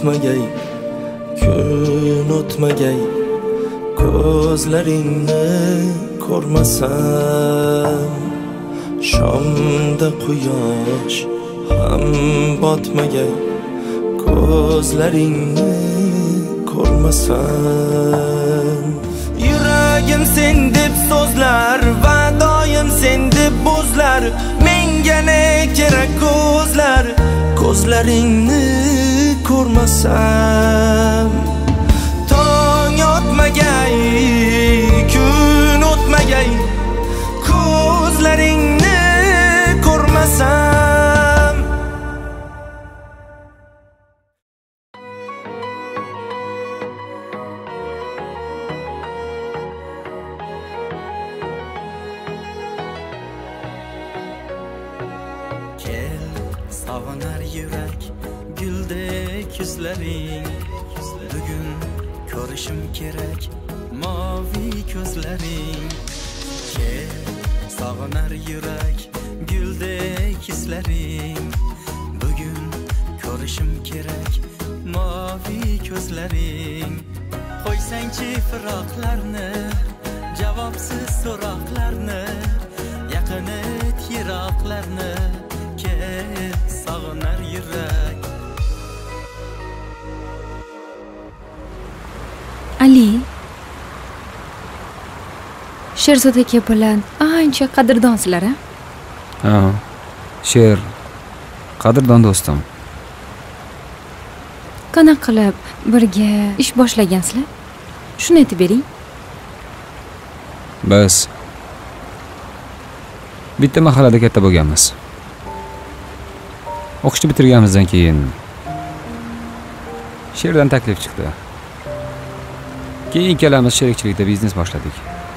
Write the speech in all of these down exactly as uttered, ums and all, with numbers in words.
o'tmagay, kun o'tmagay, ko'zlaringni ko'rmasam, shomda quyosh ham botmagay, ko'zlaringni ko'rmasam. Yuragim sen deb so'zlar va doim sen deb bo'zlar, menga ne kerak ko'zlar, ko'zlaringni ko'rmasam. Tong otmagay, kun o'tmagay, ko'zlaringni ko'rmasam. Kel, sog'onar yurak, guldek yuzlaring. Bugun ko'rishim kerak, mavi ko'zlaring. Kel, sog'onar yurak, guldek yuzlaring. Bugun ko'rishim kerak, mavi ko'zlaring. Qo'ysangchi firoqlarni, javobsiz so'roqlarni, yaqin et yiroqlarni. Kel, sog'onar yurak. Ali, Sherzod aka bilan ancha qadrdonsizlar, a? Ha, Sher, qadrdon do'stim. Qanaqa qilib birga ish boshlagansizlar? Shuni aytib bering. Biz bitta mahallada katta bo'lganmiz. O'qishni bitirganimizdan keyin Sherdan taklif chiqdi. Keyin ikkalamiz sherikchilikda biznes boshladik.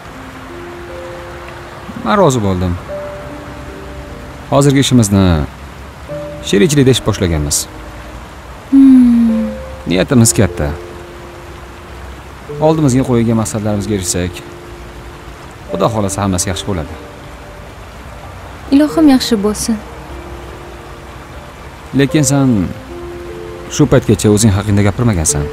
Men rozi bo'ldim. Hozirgi ishimizni sherikchilikda ish boshlaganmiz. Hmm. Niyatimiz katta. Oldimizga qo'yilgan maqsadlarimizga erishsak, Xudo xolasa hammasi yaxshi bo'ladi. Ilohim yaxshi bo'lsin. Lekin sen shu paytgacha o'zing haqingda gapirmagansan.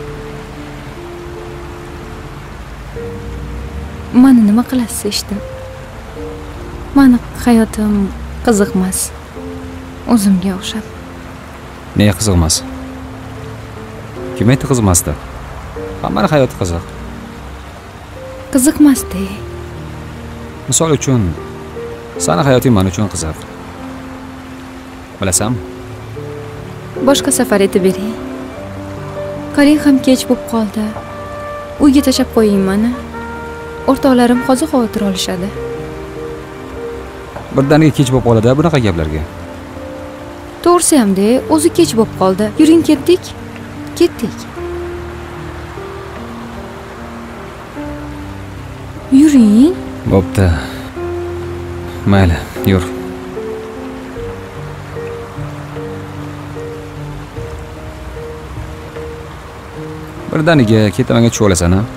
Mani nima qilasiz eshitdim. Mani hayotim qiziqmas. O'zimga o'xshab. Nega qiziqmas? Kim aytdi qiziqmasdi? Hammaning hayoti qiziq. Qiziqmasdi. Misol uchun, seni hayoting men uchun qiziq. Bilasanmi? Boshqa safar aytib bering. Qarang ham kech bo'lib qoldi. Uyga tashab qo'ying meni. O'rtoqlarim hozir xavotir olishadi. Birdaniga kech bo'lib qoladi bunaqa gaplarga. To'g'risi ham-da, o'zi kech bo'lib qoldi. Yuring ketdik. Ketdik. Yuring. Bo'pti. Mayli, yur. Birdaniga ketaman tushib olasan, ha?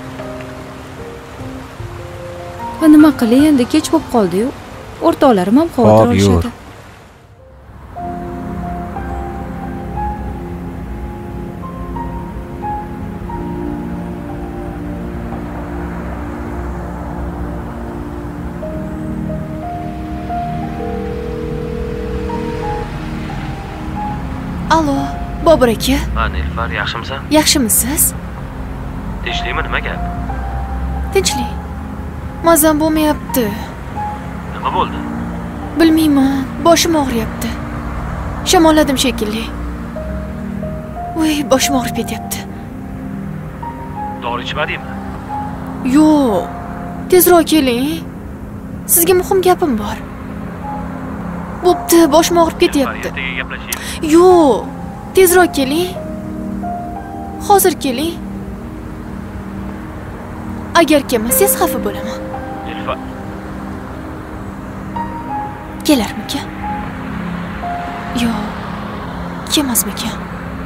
Va nima qilay endi, kech bo'lib qoldi-yu. O'rtoqlarim ham xavotir olishadi. Alo, Bobur aka. Ha, Nilufar, yaxshimisan? Yaxshimisiz? Tinchlikmi, nima gap? Tinchlik. Mazam bo'lmayapti. Nima bo'ldi? Bilmayman, boshim og'riyapti. Shamolladim shekilli. Voy, boshim og'rib ketyapti. Dori ichmadingmi? Yo'q. Tezroq keling. Sizga muhim gapim bor. Bo'pti, boshim og'rib ketyapti. Yo'q. Tezroq keling. Hozir keling. Agar kelmasangiz xafa bo'laman. Nilufar. Kelarmikan? Yo'q. Kelmasmikan?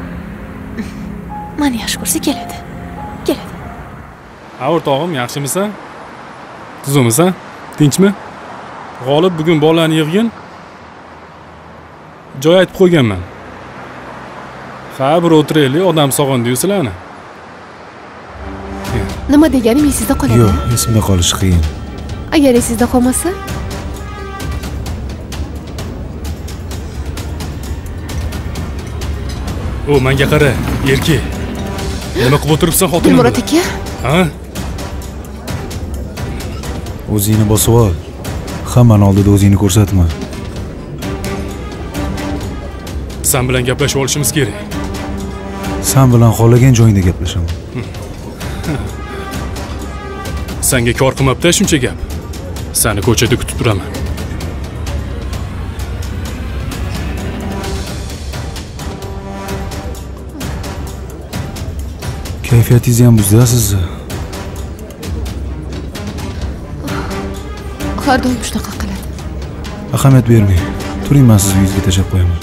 Meni yaxshi ko'rsa keladi. Keladi. Ha, o'rtog'im, yaxshimisan? Tuzukmisan? Tinchmi? G'olib bugun bolalarni yig'gin. Joy aytib qo'yganman. Ha, bir o'tiraylik, odam sog'indi-yu sizlarni. Nima deganim esingizda qoladi? Yo'q, esimda qolishi qiyin. Agar esingizda qolmasa, O, menga qara, erkak. Nima qilib o'tiribsan xotinim? Dilmurod aka. Ha? O'zingni bosib ol. Hammani oldida o'zingni ko'rsatma. Sen bilan gaplashib olishimiz kerak. Sen bilan xohlagan joyingda gaplashaman. Senga kor qilmabdi shuncha gap. Seni ko'chada kutib turaman. Kayfiyatingizni ham buzdasiz. Har doim shunaqa qiladi. Ahamiyat bermang. Turing, men sizni yuzga tashab qo'yaman.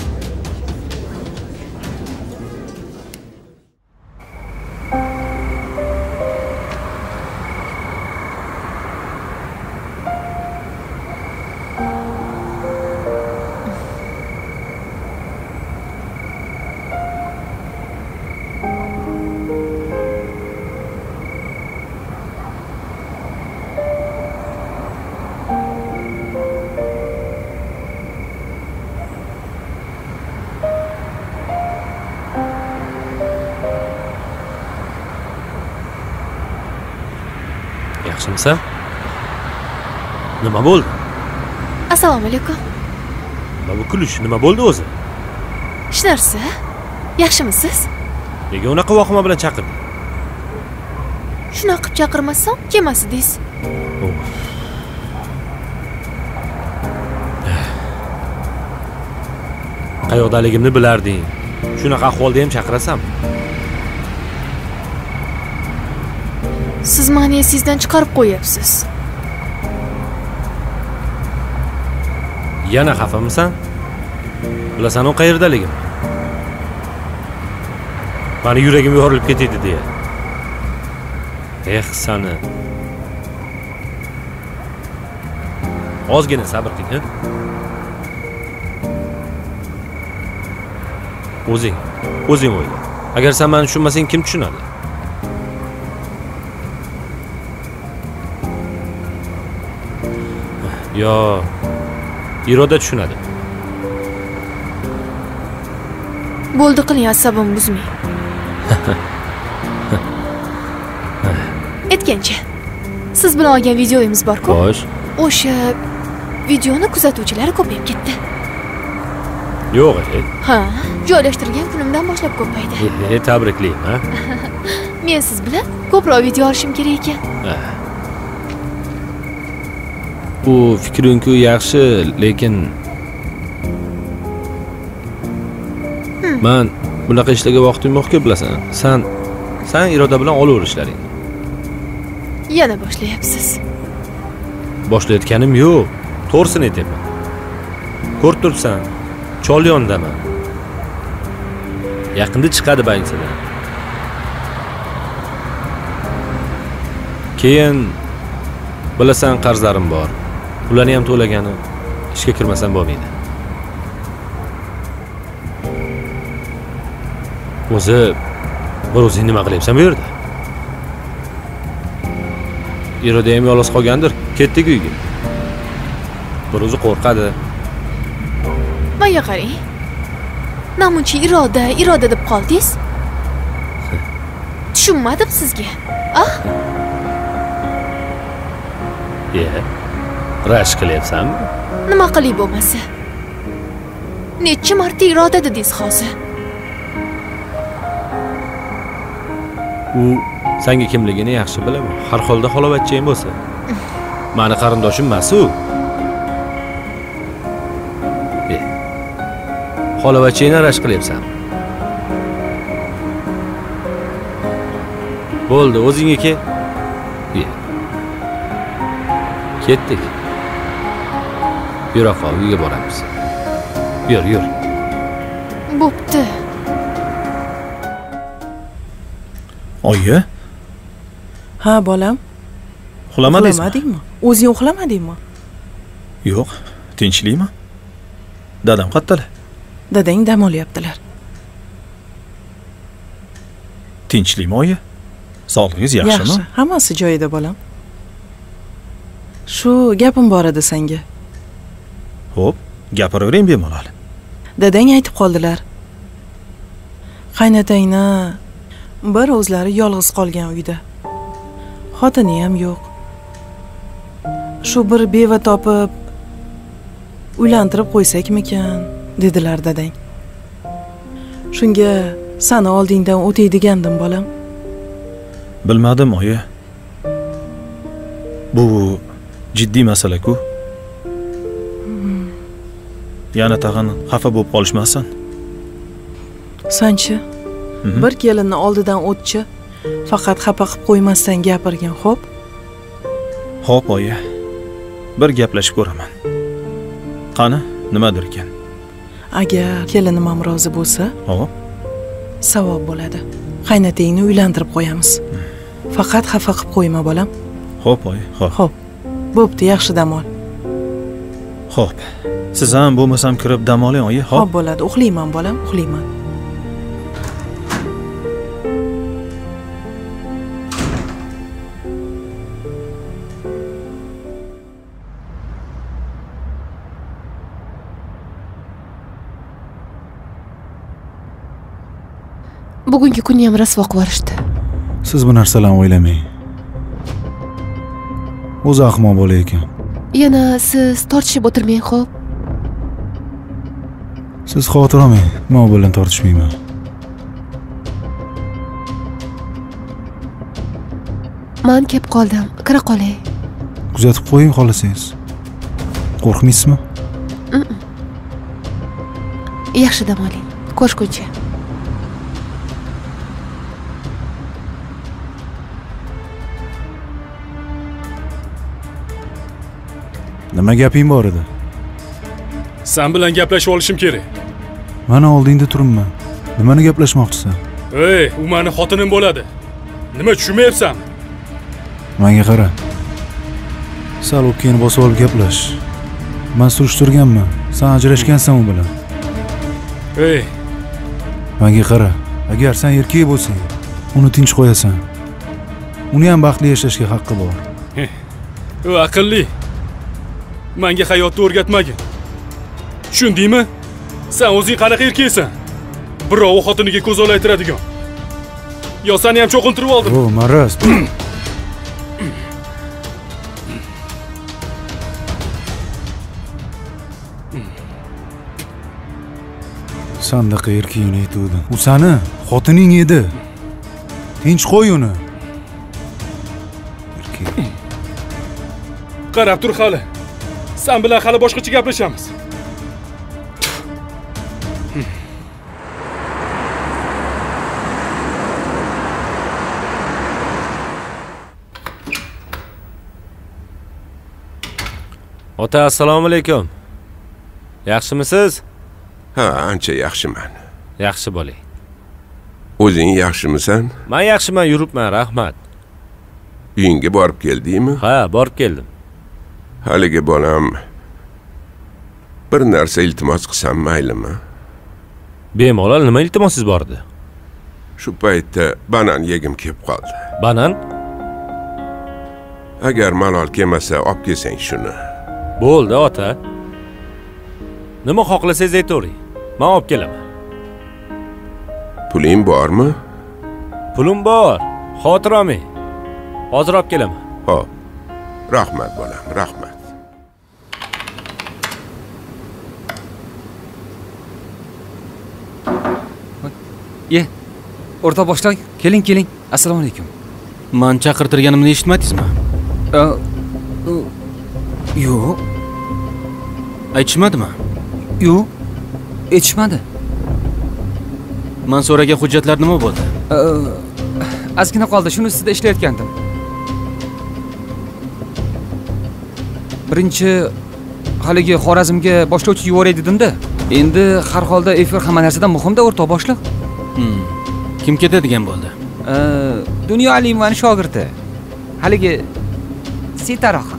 Yaxshimisan? Nima bo'ldi? Assalomu alaykum. Nima bu kulish? Nima bo'ldi o'zi? Hech narsa. Yaxshimisiz? Nega unaqa vahima bilan chaqirding? Shunaqa qilib chaqirmasam, kelmasidingiz. Qayoqdaligimni bilarding. Shunaqa ahvolda ham chaqirasan. Siz meni esingizdan chiqarib qo'yapsiz. Yana xafamisan? Bilasan-ku qayerdaligim? Meni yuragim yorilib ketdi deya. Eh, sani. Ozgina sabr qil, ha? O'zing, o'zing o'yla. Agar sen meni tushunmasang, kim tushunadi? Yo, Iroda tushunadi. Bo'ldi, qiling, asabim buzmang. Aytgancha, siz bilan olgan videoyimiz bor-ku? Xo'sh. O'sha videoni kuzatuvchilari ko'payib ketdi. Yo'q, e. Ha, joylashtirgan kunimdan boshlab ko'paydi. E, tabriklayman, ha? Men siz bilan ko'proq video olishim kerak ekan. Bu fikring-ku yaxshi, lekin hmm. men bunaqa ishlarga vaqtim yo'q-ku, bilasan. Sen sen Iroda bilan olaver ishlaring. Yana boshlayapsiz. Boshlayotganim yo'q. To'g'risini aytaman. Ko'rib turibsan, chol yondaman. Yaqinda chiqadi bankadan. Keyin bilasan, qarzlarim bor. Ularni ham to'lagani ishga kirmasam bo'lmaydi. O'zi bir o'zing nima qilyapsan bu yerda? Iroda ham yolg'iz qolgandir, ketdik uyga. Bir o'zi qo'rqadi. Menga qarang. Namuncha Iroda, Iroda deb qoldingiz? Tushunmadim sizga. Ah? Ye. Rash qilyapsanmi? Nima qilib bo'lmasa? Necha marta Iroda dedingiz hozir? U senga kimligini yaxshi bilaman. Har holda xalovatchang bo'lsa. Meni qarindoshim emas-u. Ye. Xalovatchangni rash qilyapsan. Bo'ldi, o'zingga kel. Ye. Ketdik. Yura qol, uyga boramiz. Yur, yur. Bo'pti. Oyi? Ha, bolam. Uxlamadingizmi? Uxlamadingmi? O'zing uxlamadingmi? Yo'q, tinchlikmi? Dadam qayerdalar? Dadang dam olyaptilar. Tinchlikmi oyi? Sog'lig'ingiz yaxshimi? Yaxshi, hammasi joyida bolam. Shu gapim bor edi senga. Xo'p, gapiravering bemalol. Dadang aytib qoldilar. Qaynotangni bir o'zlari yolg'iz qolgan uyda. Xotini ham yo'q. Shu bir beva topib uylantirib qo'ysakmikan, dedilar dadang. Shunga seni oldingdan o'tay degandim bolam. Bilmadim oyi. Bu jiddiy masala-ku. Yana tag'in xafa bo'lib qolishmasin. Sanchi? Bir kelinni oldidan o'tchi, faqat xafa qilib qo'ymasdan gapirgin, xo'p? Xo'p oyi. Bir gaplashib ko'raman. Qani, nimadir ekan? Agar kelinim ham rozi bo'lsa, Xo'p. Savob bo'ladi. Qaynotingni uylantirib qo'yamiz. Faqat xafa qilib qo'yma bolam. Xo'p oyi, xo'p. Xo'p. Bo'pti, yaxshi dam ol. Xo'p. Siz ham bo'lmasam kirib dam oling oyi, xo'p? Xo'p bo'ladi, uxlayman bolam, uxlayman. Bugungi kunni ham rasvo qilib yuborishdi. Siz bu narsalarni o'ylamang. O'zi ahmoq bola ekan. Yana siz tortishib o'tirmang, xo'p? Siz xavotir olmang, men u bilan tortishmayman. Men kelib qoldim, kira qolay. Kuzatib qo'ying xolasangiz. Qo'rqmaysizmi? Yaxshi dam oling. Ko'rishguncha. Nima gaping bor edi? Sen bilan gaplashib olishim kerak. Mana oldingda turibman. Nimani gaplashmoqchisan? Ey, u meni xotinim bo'ladi. Nima tushunmayapsanmi? Menga qara. Sal o'pkani bosib olib gaplash. Men surishtirganman. Sen ajrashgansan u bilan. Ey, menga qara. Agar sen erkak bo'lsang, uni tinch qo'yasan. Uni ham baxtli yashashga haqqi bor. U aqlli. Menga hayotni o'rgatmagin. Tushundingmi? Sen o'zing qanaqa erkaksan? Birov xotiniga ko'z olaytiradigan. Yo seni ham cho'qintirib oldim. O, maraz. Sandaqa erkakni aytuvdim. U seni xotining edi. Tinch qo'y uni. Erkak. Qarab tur hali. Sen bilan hali boshqacha gaplashamiz. Ota, assalomu alaykum. Yaxshimisiz? Ha, ancha yaxshiman. Yaxshi bo'ling. O'zing yaxshimisan? Men yaxshiman, yuribman, rahmat. Uyingga borib keldingmi? Ha, borib keldim. Haligi bolam bir narsa iltimos qilsam maylimi? Bemalol, nima iltimosingiz bor edi? Shu paytda banan yegim kelib qoldi. Banan? Agar malol kelmasa, olib kelsang shuni. Bo'ldi, ota. Nima xohlasangiz aytavering. Men olib kelaman. Puling bormi? Pulim bor. Xotir olmang. Hozir olib kelaman. Xo'p. Rahmat bolam, rahmat. Ye. O'rta boshlang. Keling, keling. Assalomu alaykum. Men chaqirtirganimni eshitmadingizmi? Yo'q. Aytishmadimi? Yo'q. Aytishmadi. Men so'ragan hujjatlar nima bo'ldi? Ozgina qoldi, shuni ustida ishlayotgandim. Birinchi haligi Xorazmga boshlovchi yuboray dedim-da. Endi har holda efir hamma narsadan muhim-da, o'rtoq boshliq. Hmm. Kim ketadigan bo'ldi? Dunyo Alimovaning shogirdi. Haligi Sitaroxon.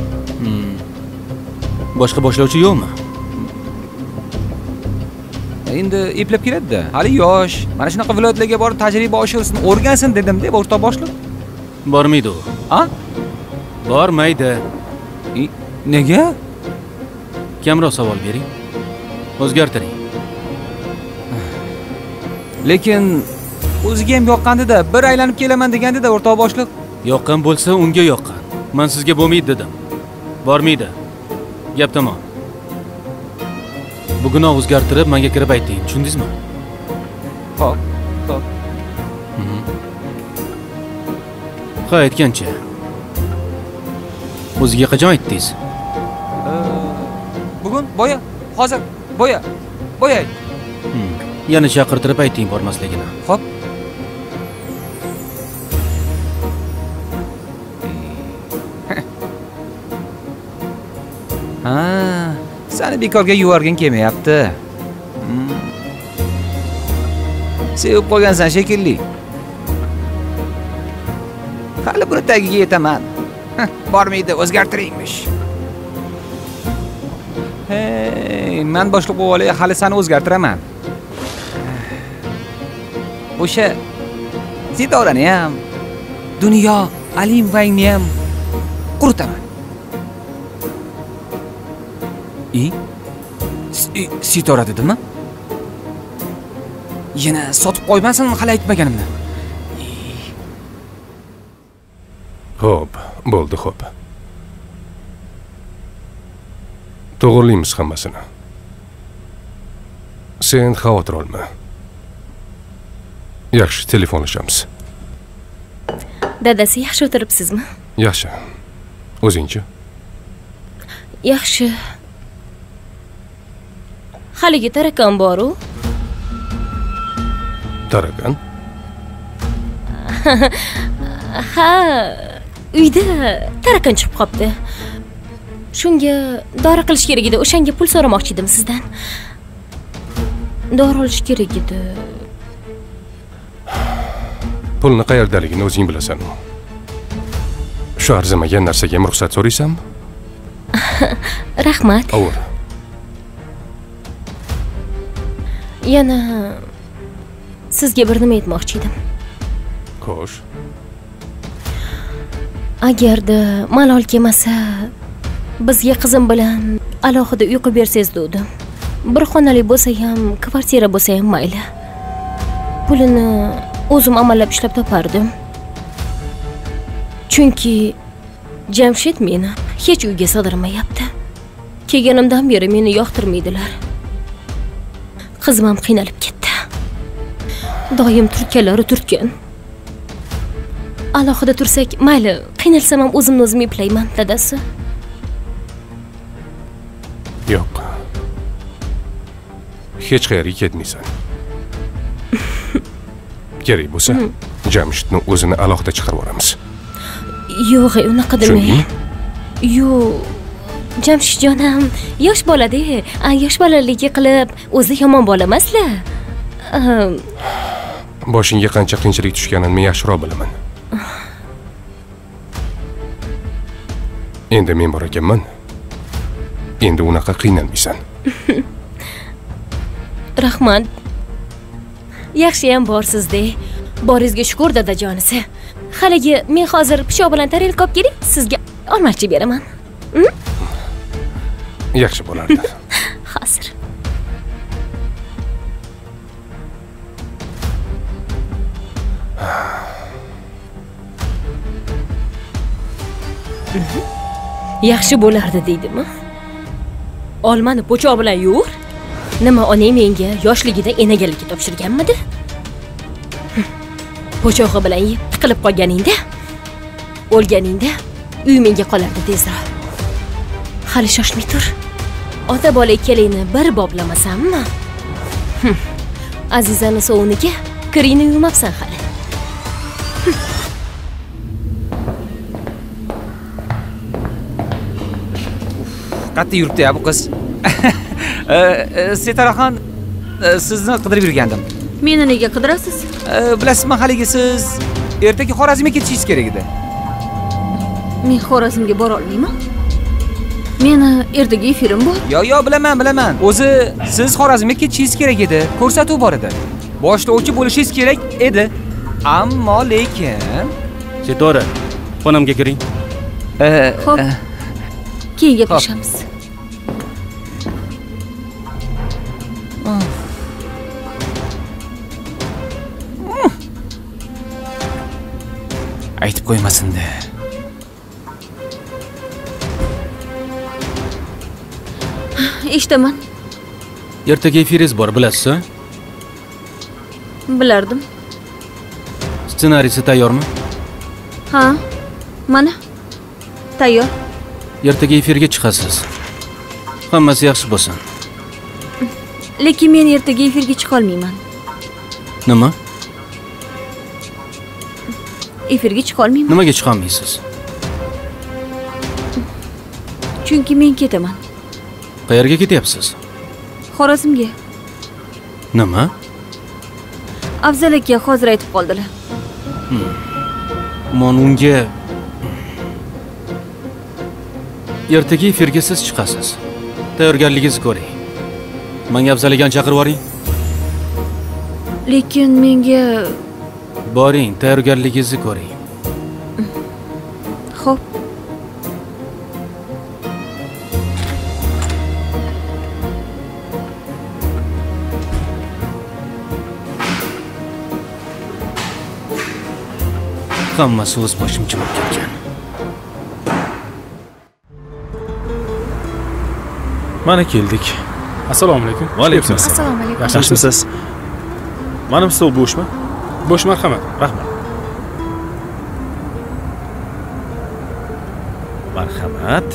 Hmm. Boshqa boshlovchi yo'qmi? endi eplab keladi-da. Hali yosh. Mana shunaqa viloyatlarga borib tajriba oshirsin, o'rgansin dedim-da, o'rtoq boshliq. Bormaydi u. Ha? Bormaydi. Nega? Kamroq savol bering. O'zgartiring. Lekin o'ziga ham yoqqandi-da, bir aylanib kelaman degandi-da, o'rtoq boshliq. Yoqqan bo'lsa, unga yoqqan. Men sizga bo'lmaydi dedim. Bormaydi. Gap tamom. Bugun o'zgartirib menga kirib ayting, tushundingizmi? Xo'p, xo'p. Ha, aytgancha. O'ziga qachon aytdingiz? Bugun, boya, hozir, boya, boya. Yana chaqirtirib ayting bormasligini. Xo'p. Ha, seni bekorga yuvargin kelmayapti. Sevib qolgansan shekilli. Hali buni tagiga yetaman. Bormaydi, o'zgartiringmish. Hey, men boshliq bo'lib hali seni o'zgartiraman. O'sha Sitorani ham, Dunyo Alimbayni ham quritaman. I? Sitora dedimi? Yana sotib qo'ymasin hali aytmaganimni. Xo'p, bo'ldi, xo'p. To'g'rilaymiz hammasini. Sen xavotir olma. Yaxshi, telefonlashamiz. Dadasi, yaxshi o'tiribsizmi? Yaxshi. O'zingchi? Yaxshi. Haligi tarakan bor-u? Tarakan? Ha, uyda tarakan chiqib qopti. Shunga dori qilish kerak edi. O'shanga pul so'ramoqchi edim sizdan. Dori olish kerak edi. Pulni qayerdaligini o'zing bilasan. Shu arzimagan narsaga ham ruxsat so'raysanmi? Rahmat. Avur. Yana sizga bir nima aytmoqchi edim. Xo'sh. Agarda malol kelmasa, bizga qizim bilan alohida uy qilib bersangiz dedim. Bir xonali bo'lsa ham, kvartira bo'lsa ham mayli. Pulini o'zim amallab ishlab topardim. Chunki Jamshid meni hech uyga sig'dirmayapti. Kelganimdan beri meni yoqtirmaydilar. Qizim ham qiynalib ketdi. Doim turtganlari turtgan. Alohida tursak, mayli, qiynalsam ham o'zimni o'zim eplayman, dadasi. Yo'q. Hech qayerga ketmaysan. Kerak bo'lsa, Jamshidni o'zini alohida chiqarib olamiz. Yo'q, unaqa demang. Yo'q. Jamshidjonim yosh bola-da, yosh bolaligi qilib o'zi yomon bola emaslar. Boshingga qancha qiyinchilik tushganini men yaxshiroq bilaman. Endi men bor ekanman. Endi unaqa qiynalmaysan. Rahmat. Yaxshi ham borsiz-da. Boringizga shukr, dadajonisi. Haligi men hozir pichoq bilan tarelka olib kelib, sizga olmoqchi beraman. Yaxshi bo'lardi. Hozir. Yaxshi bo'lardi deydimi? Olmani po'choq bilan yur. Nima, onang menga yoshligida enagalikka topshirganmidi? Po'chog'i bilan yeb tiqilib qolganingda, o'lganingda uy menga qolardi tezroq. Hali shoshmay tur. Ota bola ikkalingni bir boblamasammi? Azizani sovuniga kiringni yuvmabsan hali. Qattiq yuribdi-ya bu qiz. Sitaraxon, sizni qidirib yurgandim. Meni nega qidirasiz? Bilasizmi, haligi siz ertaga Xorazmga ketishingiz kerak edi. Men Xorazmga bora olmayman. Meni ertaga efirim bor. Yo, yo, bilaman, bilaman. O'zi siz Xorazmga ketishingiz kerak edi. Ko'rsatuv bor edi. Boshlovchi bo'lishingiz kerak edi. Ammo lekin Setora, xonamga kiring. Xo'p. Keyin gaplashamiz. Aytib qo'ymasin-da. Eshitaman. Ertaga efiringiz bor, bilasiz-a? Bilardim. Ssenariysi tayyormi? Ha. Mana. Tayyor. Ertaga efirga chiqasiz. Hammasi yaxshi bo'lsin. Lekin men ertaga efirga chiqa olmayman. Nima? Efirga chiqa olmayman. Nimaga chiqa olmaysiz? Chunki men ketaman. Qayerga ketyapsiz? Xorazmga. Nima? Afzal aka hozir aytib qoldilar. Men unga ertaga efirga siz chiqasiz. Tayyorgarligingizni ko'ring. Menga Afzal akani chaqirib yuboring. Lekin menga boring, tayyorgarligingizni ko'ring. Xo'p. Hammasi o'z boshimcha bo'lib ketgan. Mana keldik. Assalomu alaykum. Va alaykum assalom. Assalomu alaykum. Yaxshimisiz? Mana stol bo'shmi? Bo'sh, marhamat. Rahmat. Marhamat.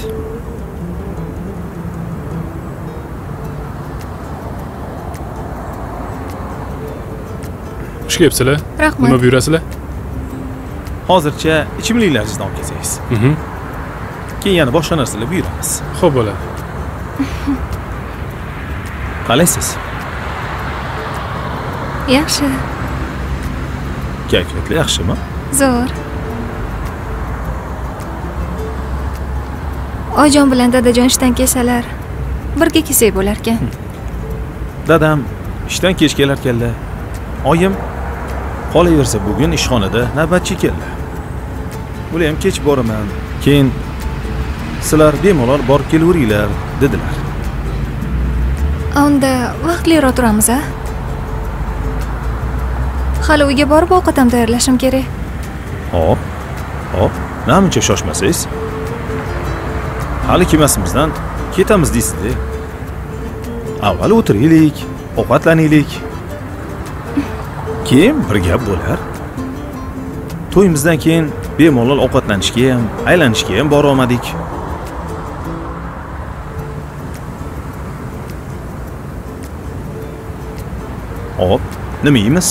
Xush kelibsizlar. Rahmat. Nima buyurasizlar? Hozircha ichimliklaringizni olib kelsangiz. Mhm. Keyin yana boshqa narsalar buyuramiz. Xo'p bo'ladi. Qalaysiz? Yaxshi. Kayfiyatli yaxshimi? Zo'r. Oyijon bilan dadajon ishdan kelsalar, birga kelsak bo'lar ekan. Dadam ishdan kech kelar ekanlar. Oyim qolaversa bugun ishxonada navbatchi keldi. Bular ham kech boraman. Keyin sizlar bemalol borib kelaveringlar dedilar. Unda vaqtliroq turamiz-a? Hali uyga borib ovqat ham tayyorlashim kerak. Hop. Hop. Namuncha shoshmasangiz? Hali kelmasimizdan ketamiz deysiz-da. Avval o'tiraylik, ovqatlanaylik. Keyin bir gap bo'lar. To'yimizdan keyin bemalol ovqatlanishga ham, aylanishga ham bora olmadik. Hop, nima yeymiz?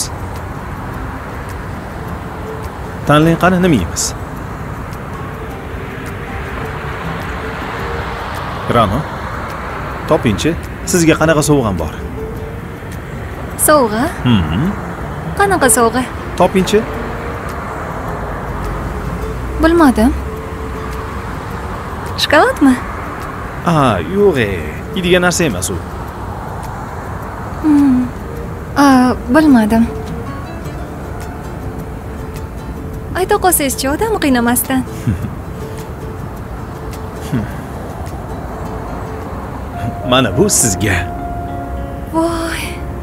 Tanlang qani nima yeymiz? Rano, topingchi, sizga qanaqa sovg'am bor? Sovg'a? Mhm. Qanaqa sovg'a? Topingchi. Bilmadim. Shokoladmi? Ah, yo'q-e, yeydigan narsa emas u. Hmm. Ah, bilmadim. Ayta qolsangiz-chi, odam qiynamasdan. Mana bu sizga. Voy.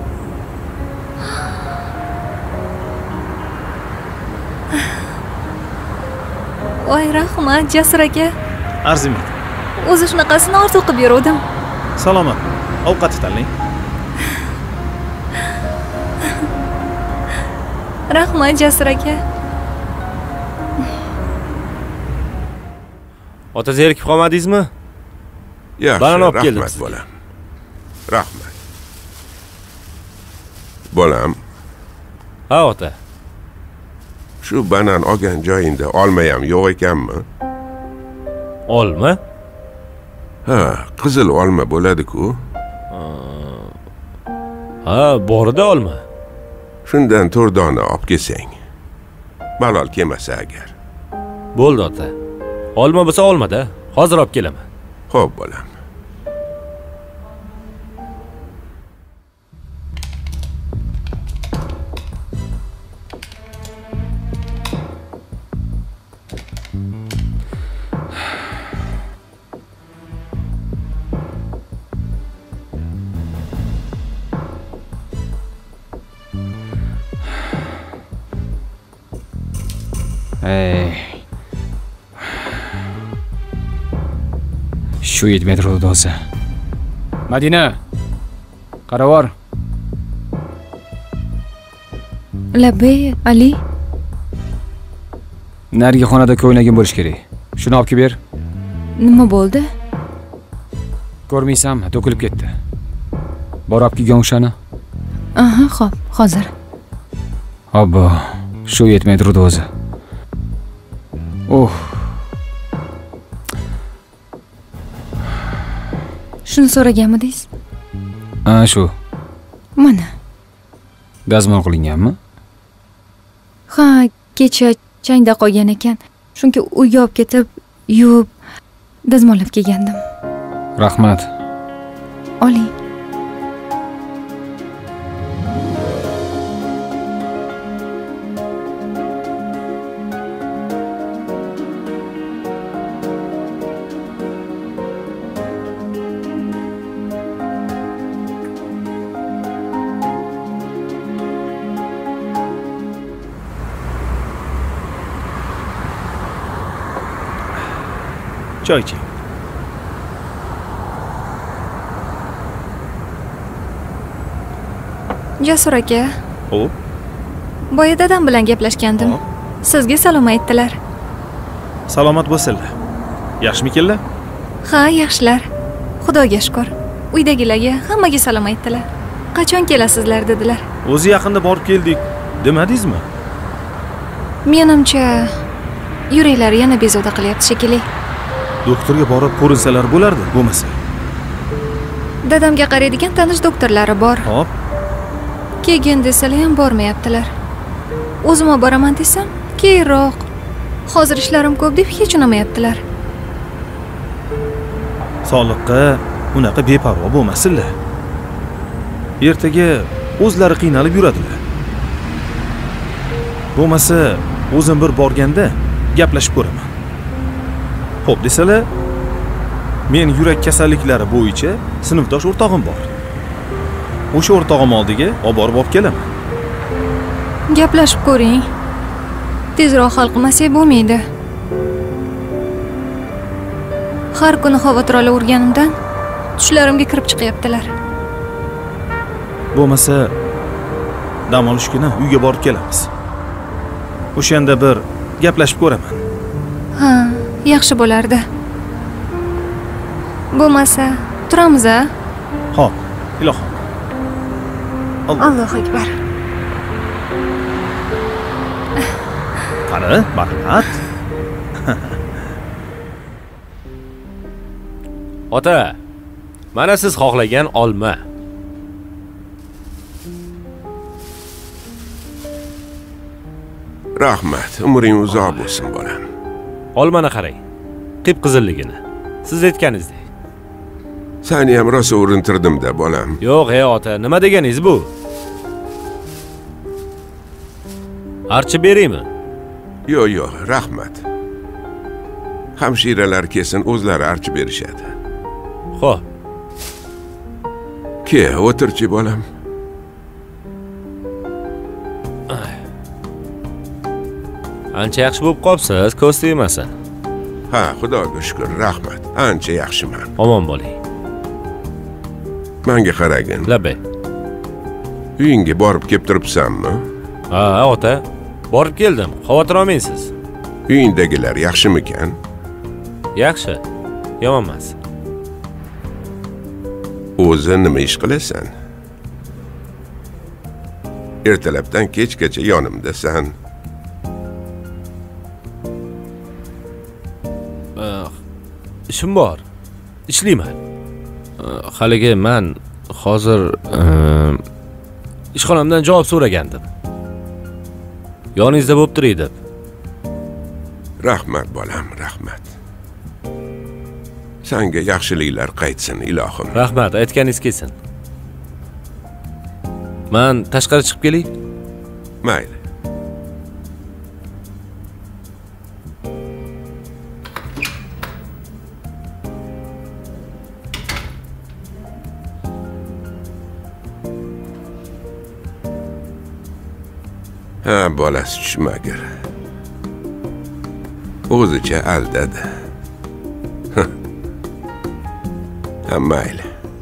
Voy, rahmat, Jasur aka. Arzimaydi. O'zi shunaqasini orzu qilib yurdim. Salomat. Ovqat tanlang. Rahmat, Jasur aka. Ota zerikib qolmadingizmi? Yaxshi, Banan olib keldim. rahmat bolam. Rahmat. Bolam, Ha, ota. shu banan olgan joyingda olma ham yo'q ekanmi? Olma? Ha, qizil olma bo'ladi-ku. Ha, borida olma. Shundan to'rt dona olib kelsang. Malol kelmasa agar. Bo'ldi, ota. Olma bo'lsa olmada. Hozir olib kelaman. Xo'p, bolam. Ey. Shu yetmay turdi o'zi. Madina. Qaravor. Labbay, Ali. Narigi xonada ko'ylagim bo'lish kerak. Shuni olib kelib ber. Nima bo'ldi? Ko'rmaysanmi? To'kilib ketdi. Bor olib kelgan o'shani. Aha, xo'p, hozir. Obbo, shu yetmay turdi o'zi. Oh. Shuni so'raganmidingiz? Ha, shu. Mana. Dazmol qilinganmi? Ha, kecha changda qolgan ekan. Chunki uyga olib ketib, yuvib, dazmollab kelgandim. Rahmat. Oling. Choy iching. Jasur aka. Xo'p. Boya dadam bilan gaplashgandim. Sizga salom aytdilar. Salomat bo'lsinlar. Yaxshimikanlar? Ha, yaxshilar. Xudoga shukr. Uydagilarga hammaga salom aytdilar. Qachon kelasizlar dedilar. O'zi yaqinda borib keldik, demadingizmi? Menimcha, yuraklari yana bezovta qilyapti shekilli. Doktorga borib ko'rinsalar bo'lardi, bo'lmasa. Dadamga qaraydigan tanish doktorlari bor. Hop. Keyin desalar ham bormayaptilar. O'zim olib boraman desam, keyinroq. Hozir ishlarim ko'p deb hech unamayaptilar. Sog'liqqa unaqa beparvo bo'lmasinlar. Ertaga o'zlari qiynalib yuradilar. Bo'lmasa, o'zim bir borganda gaplashib ko'raman. Xo'p desalar, men yurak kasalliklari bo'yicha sinfdosh o'rtog'im bor. O'sha o'rtog'im oldiga olib borib olib kelaman. Gaplashib ko'ring. Tezroq hal qilmasak bo'lmaydi. Har kuni xavotir olaverganimdan tushlarimga kirib chiqyaptilar. Bo'lmasa, dam olish kuni uyga borib kelamiz. O'shanda bir gaplashib ko'raman. Ha, yaxshi bo'lardi. Bo'lmasa, turamiz-a? Xo'p, ilohim. Allohu akbar. Qani, marhamat. Ota, mana siz xohlagan olma. Rahmat, umring uzoq bo'lsin bolam. Olmani qarang. Qip-qizilligini. Siz aytganingizdek. Seni ham rosa urintirdim-da, bolam. Yo'q, ey ota, nima deganingiz bu? Archib beraymi? Yo'q, yo'q, rahmat. Hamshiralar kesin o'zlari archib berishadi. Xo'p. Ke, o'tirchi bolam. Ancha yaxshi bo'lib qolibsiz, ko'z tegmasa. Ha, xudoga shukr, rahmat. Ancha yaxshiman. Omon bo'ling. Menga qaragin. Labbay. Uyingga borib kelib turibsanmi? Ha, ota. Borib keldim. Xavotir olmaysiz. Uyingdagilar yaxshimikan? Yaxshi. Yomon emas. O'zi nima ish qilasan? Ertalabdan kechgacha yonimdasan. Ishim bor. Ishlayman. Haligi men hozir ishxonamdan javob so'ragandim. Yoningizda bo'lib turay deb. Rahmat bolam, rahmat. Senga yaxshiliklar qaytsin, ilohim. Rahmat, aytganingiz kelsin. Men tashqari chiqib kelay? Mayli. Ha, bolasi tushmagur. O'zicha aldadi. Ha, mayli.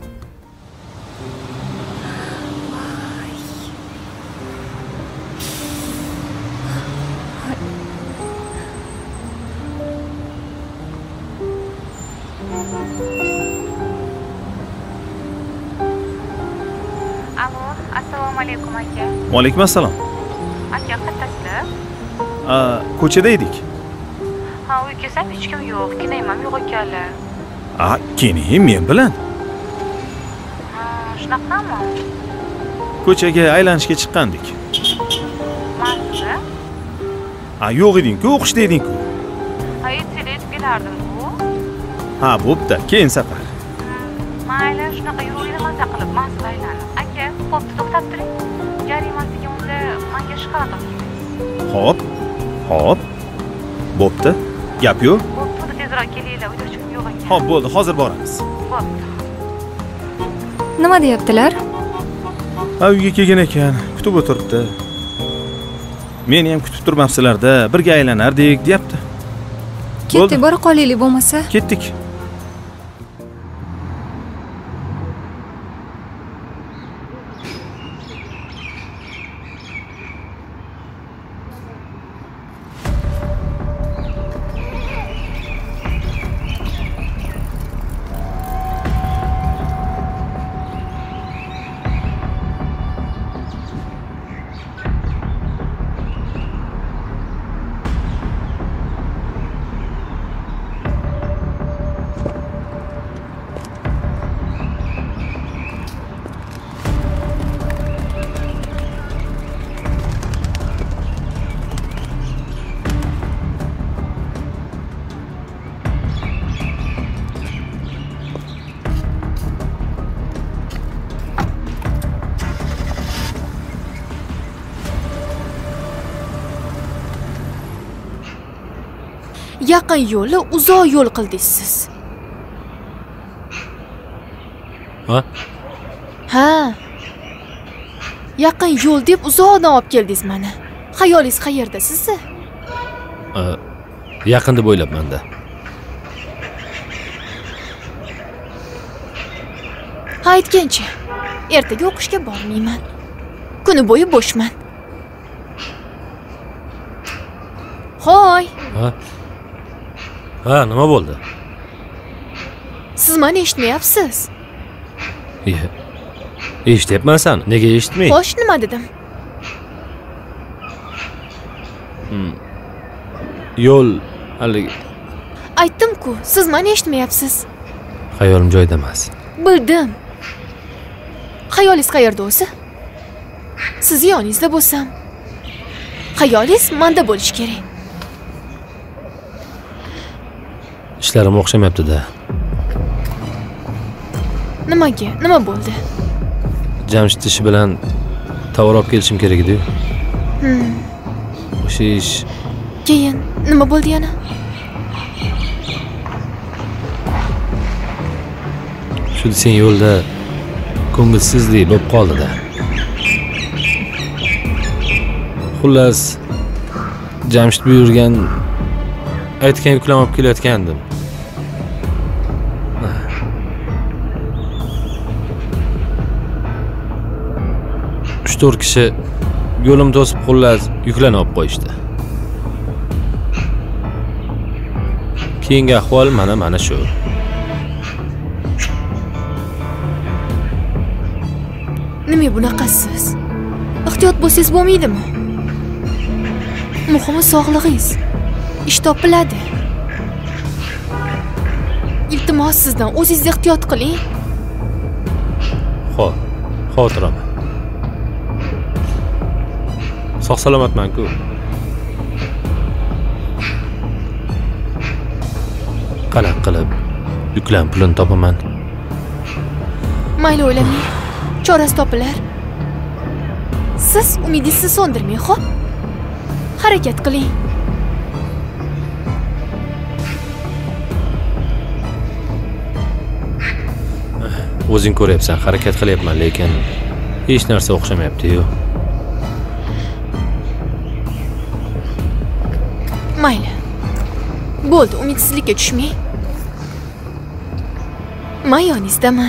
Alo, assalomu alaykum aka. Va alaykum assalom. Aka, qayerdasizlar? A, ko'chada edik. Ha, uyga kelsam hech kim yo'q, kinayam yo'q ekanlar. A, keyin men bilan. Ha, shunaqami? Ko'chaga aylanishga chiqqandik. Mansiz? A, yo'q eding-ku, o'qishda eding-ku. Ha, ertaga yetib kelardim-ku. Ha, bo'pti, keyin safar. Mayli, shunaqa yuringlar maza qilib, mansiz aylanib. Aka, xo'p, to'xtab turing. Jarimasiga unda menga shikoyat qilib. Xo'p. Xo'p. Bo'pti. Gap yo'q. Bo'pti, tezroq kelinglar, uyda hech kim yo'q ekan. Xo'p, bo'ldi, hozir boramiz. Bo'pti. Nima deyaptilar? Ha, uyga kelgan ekan, kutib o'tiribdi. Meni ham kutib turmabsizlar-da, birga aylanardik, deyapti. Ketdik, bora qolaylik bo'lmasa. Ketdik. Yaqin yo'li uzoq yo'l qildingiz siz. Ha? Ha. Yaqin yo'l deb uzoqdan olib keldingiz meni. Xayolingiz qayerda sizni? Yaqin deb o'ylabman-da. Ha, aytgancha. Ertaga o'qishga bormayman. Kuni bo'yi bo'shman. Hoy. Ha? Ha, nima bo'ldi? Siz meni eshitmayapsiz? Yo'q. Eshityapman seni. Nega eshitmay? Xo'sh, nima dedim? Hmm. Yo'l haligi. Aytdim-ku, siz meni eshitmayapsiz. Xayolim joyida emas. Bildim. Xayolingiz qayerda o'zi? Siz yoningizda bo'lsam, xayolingiz menda bo'lishi kerak. Ishlarim o'xshamayapti-da. Nimaga? Nima bo'ldi? Jamshid ishi bilan tovar olib kelishim kerak edi-yu. Hmm. O'sha ish. Keyin nima bo'ldi yana? Shu desang yo'lda ko'ngilsizlik bo'lib qoldi-da. Xullas, Jamshid buyurgan aytgan yuklam olib kelayotgandim. uch to'rt kishi yo'lim to'sib xullas yuklarni olib qo'yishdi. Keyingi ahvol mana mana shu. Nima bunaqasiz? Ehtiyot bo'lsangiz bo'lmaydimi? Muhimi sog'lig'ingiz. Ish topiladi. Iltimos sizdan o'zingiz ehtiyot qiling. Xo'p, xotiraman. Sog' salomatman-ku. Qanaqa qilib Yuklan pulini topaman. Mayli, o'ylamang. Chorasi topilar. Siz umidingizni so'ndirmang, xo'p? Harakat qiling. O'zing ko'ryapsan, harakat qilyapman, lekin hech narsa o'xshamayapti-yu. Mayli. Bo'ldi, umidsizlikka tushmang. Men yoningizdaman.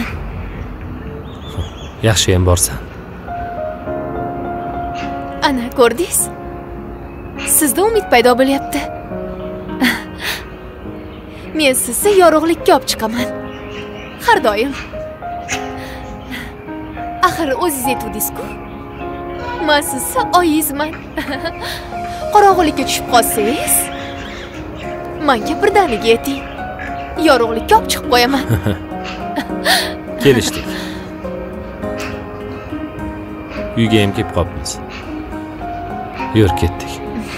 Yaxshi ham borsan. Ana, ko'rdingiz? Sizda umid paydo bo'lyapti. Men sizni yorug'likka olib chiqaman. Har doim. Axir o'zingiz aytdingiz-ku. Men sizni oyingizman. Qorong'ulikka tushib qolsangiz, menga birdaniga ayting. Yorug'likka olib chiqib qo'yaman. Kelishdik. Uyga ham kelib qolibmiz. Yur, ketdik.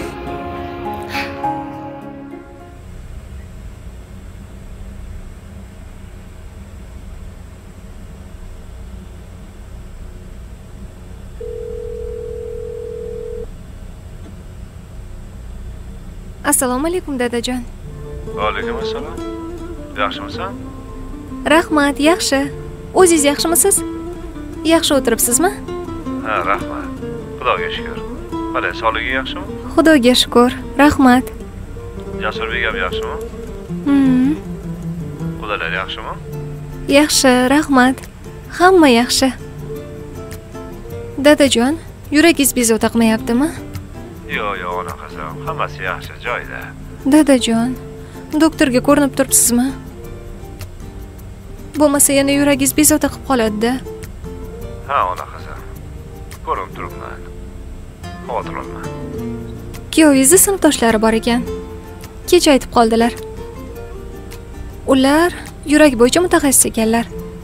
Assalomu alaykum dadajon. Va alaykum assalom. Yaxshimisan? Rahmat, yaxshi. O'zingiz yaxshimisiz? Yaxshi o'tiribsizmi? Ha, rahmat. Xudoga shukr. Qanday, sog'liging yaxshimi? Xudoga shukr. Rahmat. Jasurbek ham yaxshimi? Hmm. Qudalar yaxshimi? Yaxshi, rahmat. Hamma yaxshi. Dadajon, yuragingiz bezovta taqmayaptimi? Yo'q, yo'q, ona qizim. Hammasi yaxshi joyda. Dadajon, doktorga ko'rinib turibsizmi? Bo'lmasa yana yuragingiz bezovta qilib qoladi-da. Ha, ona qizim. Ko'rinib turibman. Xavotir olma. Kuyovingizni sinfdoshlari bor ekan. Kecha aytib qoldilar. Ular yurak bo'yicha mutaxassis ekanlar.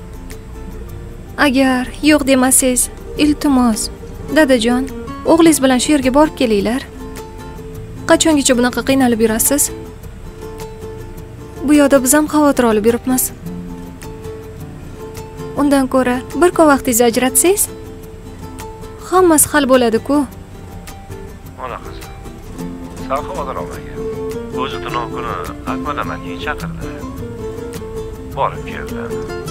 Agar yo'q demasangiz, iltimos, dadajon, o'g'lingiz bilan shu yerga borib kelinglar. Qachongacha bunaqa qiynalib yurasiz? Bu yoqda biz ham xavotir olib yuribmiz. Undan ko'ra bir kun vaqtingizni ajratsangiz, hammasi hal bo'ladi-ku. Ona qizim, sen xavotir olmagin. O'zi tunov kuni Akmal amakiga chaqirdi. Borib keldim.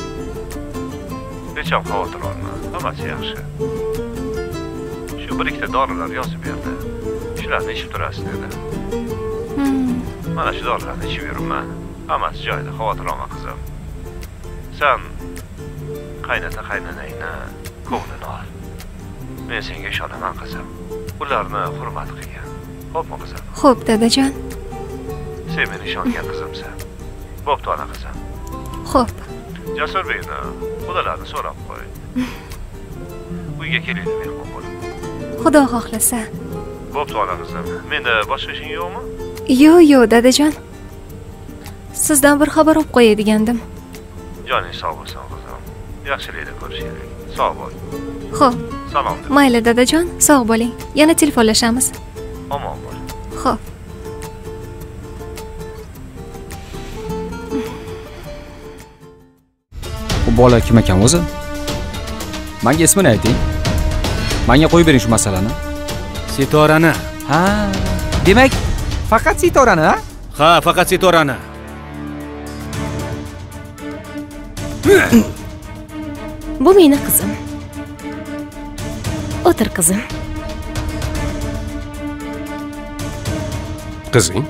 Hech ham xavotir olma, hammasi yaxshi. Shu bir ikkita dorilar yozib berdi. Shularni ichib turasiz dedi. Hmm. Mana shu dorilarni ichib yuribman. Hammasi joyida, xavotir olma qizim. Sen qaynota qaynonangni ko'nglini ol. Men senga ishonaman qizim. Ularni hurmat qilgin. Xo'pmi qizim? Xo'p, dadajon. Sen meni ishongan qizimsan. Bo'pti ona qizim. Xo'p. Jasurbekni xudolarni so'rab qo'y. Uyga kelinglar mehmon bo'lib. Xudo xohlasa. Bo'pti ona qizim. Menda boshqa ishing yo'qmi? Yo'q, yo'q, dadajon. Sizdan bir xabar olib qo'yay degandim. Joning sog' bo'lsin qizim. Yaxshilikda ko'rishaylik. Sog' bo'l. Xo'p. Salom. Mayli dadajon, sog' bo'ling. Yana telefonlashamiz. Omon bo'l. Xo'p. Bu bola kim ekan o'zi? Menga ismini ayting. Menga qo'yib bering shu masalani. Sitorani. Ha, demak, faqat Sitorani, ha? Ha, faqat Sitorani. Bu meni qizim. O'tir qizim. Qizing?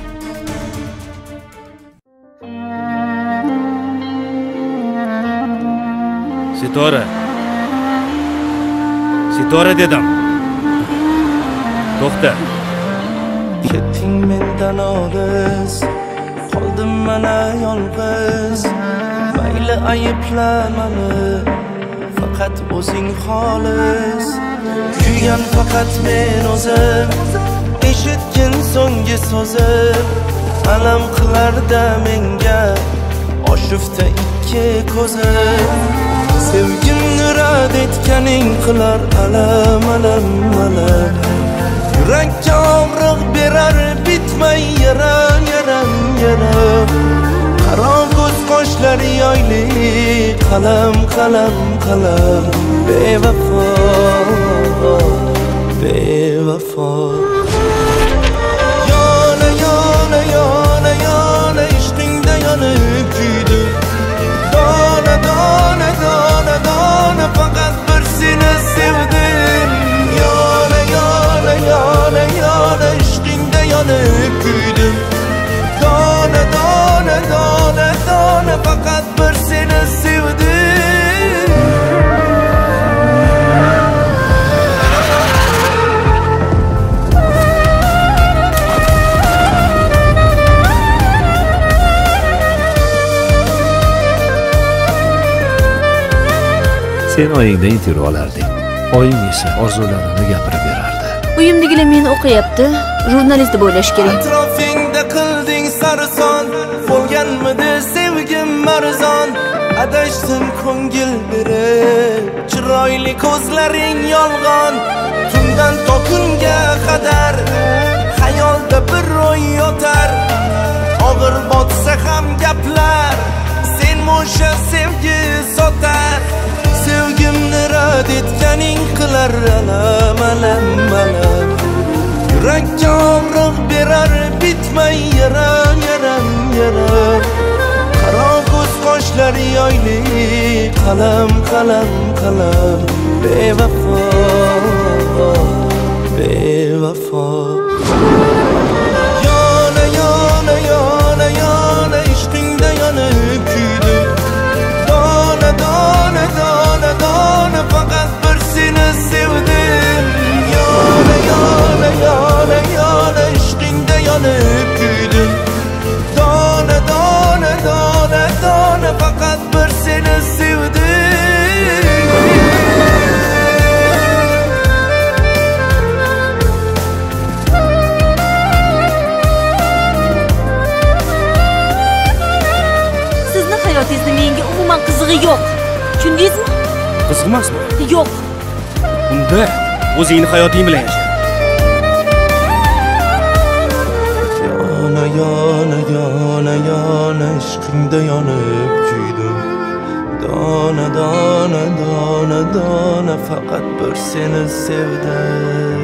Sitora. Sitora dedim. To'xta. Ketding mendan olis, qoldim mana yolg'iz. Mayli ayblamani, faqat o'zing xolis. Kuygan faqat men o'zim, eshitgin so'nggi so'zim. Alam qilarda menga oshufta ikki ko'zim. Sevgimni rad etganing qilar alam, alam, alam. Yurakka og'riq berar bitmay yaram, yaram, yaram. Qaro ko'z qosh qalam qalam qalam bevafo bevafo yana yana yana yana ishqingda yonib kuydim dona dona dona dona faqat bir seni sevdim yana yana yana yana ishqingda yonib kuydim dona dona dona dona faqat bir seni sevdim sen oyingdan intervyu olarding, oying esa orzularini gapirib berardi. Uyimdagilar meni o'qiyapti, jurnalist deb o'ylash kerak. Atrofingda qilding sarson, bo'lganmidi sevgim marzon. Adashdim ko'ngil berib, chiroyli ko'zlaring yolg'on. Tundan to kunga qadar xayolda bir ro'y yotar. Og'ir botsa ham gaplar, sen o'sha sevgi sotar. Sevgimni rad etganing qilar alam alam alam. Yurakka og'riq berar bitmay yaram yaram yaram. Qaro ko'z qoshlari yoyli qalam qalam qalam bevafo bevafo yana yana yana yana ishqingda yonib kuydim dona dona dona dona faqat bir seni sevdim yana yana yana yana ishqingda yonib kuydim dona dona dona dona faqat bir seni sevdim Sizni hayotingizni menga umuman qizig'i yo'q. Tushundingizmi? Qiziqmasmi? Yo'q. Unda o'zingni hayoting bilan yasha. Yana yana yana yana ishqingda yonib kuydim dona dona dona dona faqat bir seni sevdim